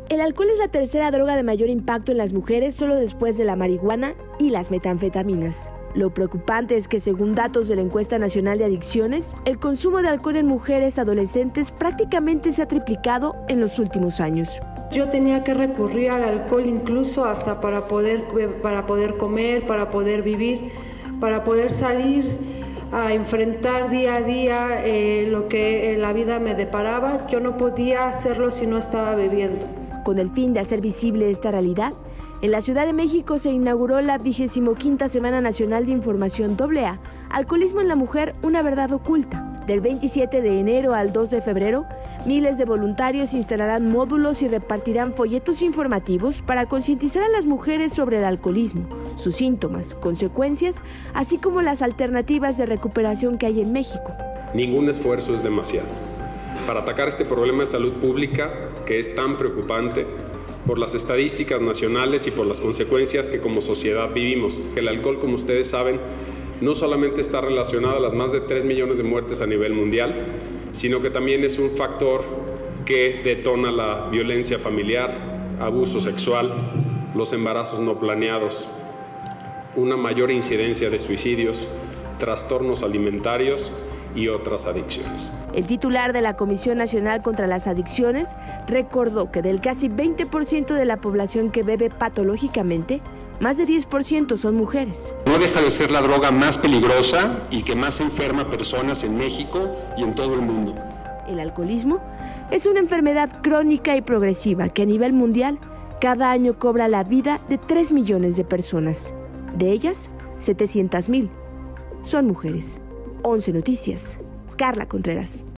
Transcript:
El alcohol es la tercera droga de mayor impacto en las mujeres, solo después de la marihuana y las metanfetaminas. Lo preocupante es que, según datos de la Encuesta Nacional de Adicciones, el consumo de alcohol en mujeres adolescentes prácticamente se ha triplicado en los últimos años. Yo tenía que recurrir al alcohol incluso hasta para poder comer, para poder vivir, para poder salir a enfrentar día a día lo que la vida me deparaba. Yo no podía hacerlo si no estaba bebiendo. Con el fin de hacer visible esta realidad, en la Ciudad de México se inauguró la 25ª Semana Nacional de Información AA, Alcoholismo en la Mujer, una verdad oculta. Del 27 de enero al 2 de febrero, miles de voluntarios instalarán módulos y repartirán folletos informativos para concientizar a las mujeres sobre el alcoholismo, sus síntomas, consecuencias, así como las alternativas de recuperación que hay en México. Ningún esfuerzo es demasiado para atacar este problema de salud pública que es tan preocupante por las estadísticas nacionales y por las consecuencias que como sociedad vivimos. El alcohol, como ustedes saben, no solamente está relacionado a las más de 3 millones de muertes a nivel mundial, sino que también es un factor que detona la violencia familiar, abuso sexual, los embarazos no planeados, una mayor incidencia de suicidios, trastornos alimentarios y otras adicciones. El titular de la Comisión Nacional contra las Adicciones recordó que del casi 20% de la población que bebe patológicamente, más de 10% son mujeres. No deja de ser la droga más peligrosa y que más enferma a personas en México y en todo el mundo. El alcoholismo es una enfermedad crónica y progresiva que a nivel mundial cada año cobra la vida de 3 millones de personas. De ellas, 700,000 son mujeres. 11 Noticias, Carla Contreras.